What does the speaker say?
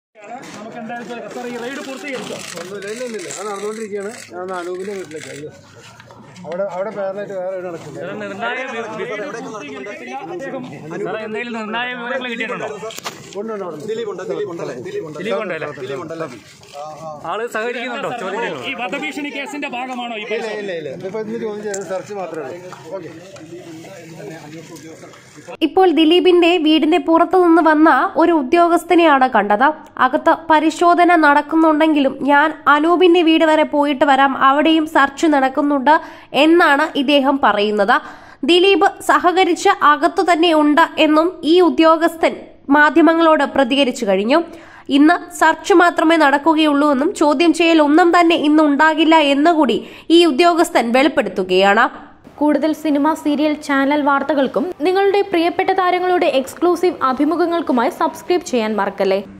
നമുക്ക് എന്തായാലും ഈ റൈഡ് പൂർത്തീകരിച്ചോ? ഇല്ല അത് നടന്നുകൊണ്ടിരിക്കുകയാണ്. ഞാൻ അനൂപിന്റെ വീട്ടിലേക്ക് അവിടെ പേരലായിട്ട് വേറെ നടക്കുന്നത്. എന്തെങ്കിലും നിർണായ വിവരങ്ങൾ കിട്ടിയിട്ടുണ്ടോ? ആള് സഹകരിക്കുന്നുണ്ടോ? ഈ വധഭീഷണി കേസിന്റെ ഭാഗമാണോ ഈ? ഇല്ല ഇതിപ്പോ ഇന്ന് ചോദിച്ചത് സെർച്ച് മാത്രമേ ഉള്ളൂ. ഇപ്പോൾ ദിലീപിന്റെ വീടിന്റെ പുറത്തു നിന്ന് വന്ന ഒരു ഉദ്യോഗസ്ഥനെയാണ് കണ്ടത്. അകത്ത് പരിശോധന നടക്കുന്നുണ്ടെങ്കിലും ഞാൻ അനൂപിന്റെ വീട് വരെ പോയിട്ട് വരാം, അവിടെയും സെർച്ച് നടക്കുന്നുണ്ട് എന്നാണ് ഇദ്ദേഹം പറയുന്നത്. ദിലീപ് സഹകരിച്ച് അകത്തു തന്നെ ഉണ്ട് എന്നും ഈ ഉദ്യോഗസ്ഥൻ മാധ്യമങ്ങളോട് പ്രതികരിച്ചു കഴിഞ്ഞു. ഇന്ന് സെർച്ച് മാത്രമേ നടക്കുകയുള്ളൂ എന്നും ചോദ്യം ചെയ്യൽ ഒന്നും തന്നെ ഇന്ന് ഉണ്ടാകില്ല എന്നുകൂടി ഈ ഉദ്യോഗസ്ഥൻ വെളിപ്പെടുത്തുകയാണ്. കൂടുതൽ സിനിമ, സീരിയൽ, ചാനൽ വാർത്തകൾക്കും നിങ്ങളുടെ പ്രിയപ്പെട്ട താരങ്ങളുടെ എക്സ്ക്ലൂസീവ് അഭിമുഖങ്ങൾക്കുമായി സബ്സ്ക്രൈബ് ചെയ്യാൻ മറക്കല്ലേ.